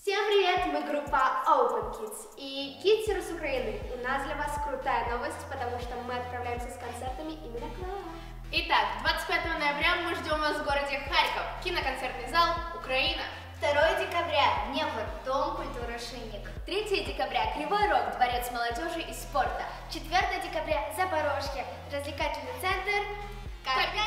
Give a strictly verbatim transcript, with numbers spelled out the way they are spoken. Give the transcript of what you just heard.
Всем привет! Мы группа Open Kids и Kids с Украины. У нас для вас крутая новость, потому что мы отправляемся с концертами именно к вам. Итак, двадцать пятого ноября мы ждем вас в городе Харьков, киноконцертный зал «Украина». второго декабря Днепр, Дом культуры Шинник. третьего декабря Кривой Рог, Дворец молодежи и спорта. четвёртого декабря Запорожье, развлекательный центр Карпятка.